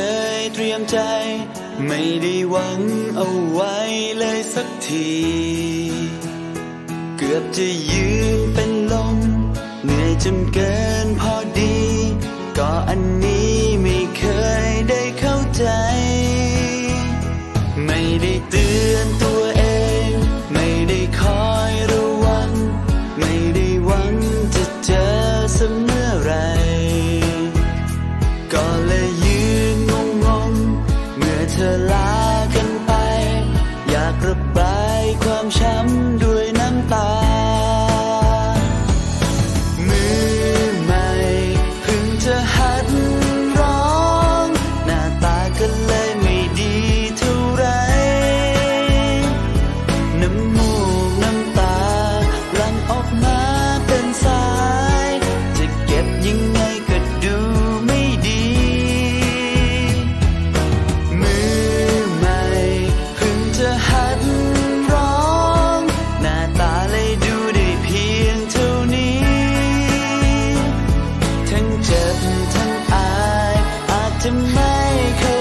ยเตรียมใจไม่ได้หวังเอาไว้เลยสักทีเกือบจะยืนเป็นลมเหนื่อยจนเกินพอดีก็อันนี้ไม่เคยได้เข้าใจไม่ได้เตือนตัวเองไม่ได้คอยระวังไม่ได้หวังจะเจอเสมอไรก็เลยยืนงงเมื่อเธอลากันไปอยากระบายความช้ำด้วยน้ำตามือใหม่เพิ่งจะหัดร้องหน้าตาก็เลยไม่ดีเท่าไรน้ำมูกน้ำตาหลั่งออกมาเป็นสายจะเก็บยังไงก็ดูไม่ดีมือใหม่เพิ่งจะหัดร้องหน้าตาเลยดูได้เพียงเท่านี้ทั้งเจ็บทั้งอายอาจจะไม่เข้า